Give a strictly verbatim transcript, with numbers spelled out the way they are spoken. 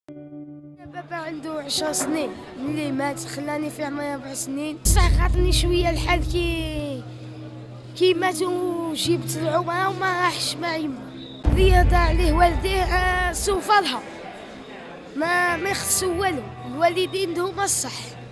بابا عنده عشر سنين ملي مات، خلاني في عمري ربع سنين. صح غاطني شويه الحال كي كي مات وجبت العمره وما راحش مع يما. الرياضه عليه والديه آه سوفرها، ما ما يخصو والو، الوالدين هما الصح.